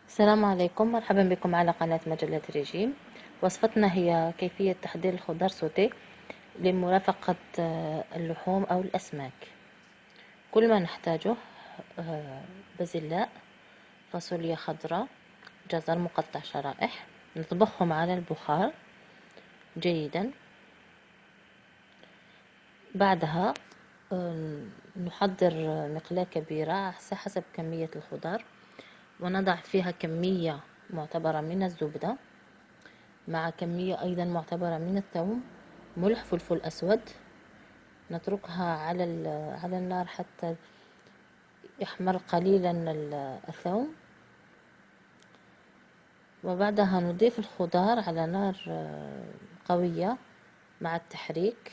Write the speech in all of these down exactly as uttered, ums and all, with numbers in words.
السلام عليكم، مرحبا بكم على قناة مجلة ريجيم. وصفتنا هي كيفية تحضير الخضار سوتيه لمرافقة آه، اللحوم أو الأسماك. كل ما نحتاجه آه، بازلاء، فاصوليا خضراء، جزر مقطع شرائح. نطبخهم على البخار جيدا. بعدها آه، نحضر مقلاة كبيرة حسب كمية الخضار، ونضع فيها كمية معتبرة من الزبدة مع كمية أيضا معتبرة من الثوم، ملح، فلفل أسود. نتركها على على النار حتى يحمر قليلا الثوم، وبعدها نضيف الخضار على نار قوية مع التحريك.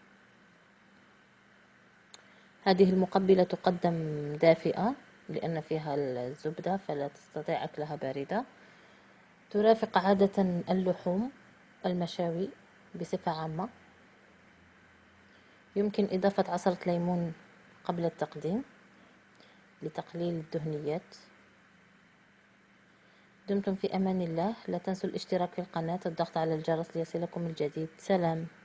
هذه المقبلة تقدم دافئة لأن فيها الزبدة، فلا تستطيع أكلها باردة. ترافق عادة اللحوم المشاوي بصفة عامة. يمكن إضافة عصرة ليمون قبل التقديم لتقليل الدهنيات. دمتم في أمان الله. لا تنسوا الاشتراك في القناة والضغط على الجرس ليصلكم الجديد. سلام.